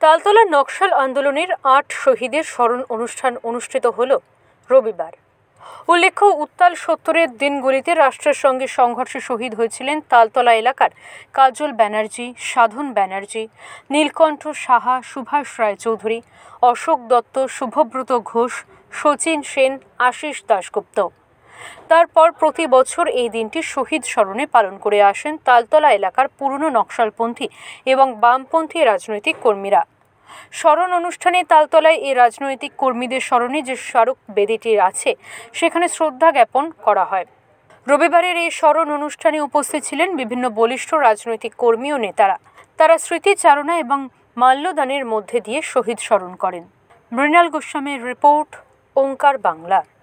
তালতলা নকশাল আন্দোলনের ৮ শহীদের স্মরণ অনুষ্ঠান অনুষ্ঠিত হল রবিবার। উল্লেখ্য, উত্তাল ৭০-এর দিনগুলিতে রাষ্ট্রের সঙ্গে সংঘর্ষে শহীদ হয়েছিলেন তালতলা এলাকার কাজল ব্যানার্জি, সাধন ব্যানার্জি, নীলকণ্ঠ সাহা, সুভাষ রায়চৌধুরী, অশোক দত্ত, শুভব্রত ঘোষ, শচীন সেন, আশিস দাশগুপ্ত। তারপর প্রতি বছর এই দিনটি শহীদ স্মরণে পালন করে আসেন তালতলা এলাকার পুরনো নকশালপন্থী এবং বামপন্থী রাজনৈতিক কর্মীরা। স্মরণ অনুষ্ঠানে তালতলায় এই রাজনৈতিক কর্মীদের স্মরণে যে স্মারক বেদিটি আছে সেখানে শ্রদ্ধা জ্ঞাপন করা হয়। রবিবারের এই স্মরণ অনুষ্ঠানে উপস্থিত ছিলেন বিভিন্ন বলিষ্ঠ রাজনৈতিক কর্মী ও নেতারা। তারা স্মৃতিচারণা এবং মাল্যদানের মধ্যে দিয়ে শহীদ স্মরণ করেন। মৃণাল গোস্বামীর রিপোর্ট, ওঙ্কার বাংলা।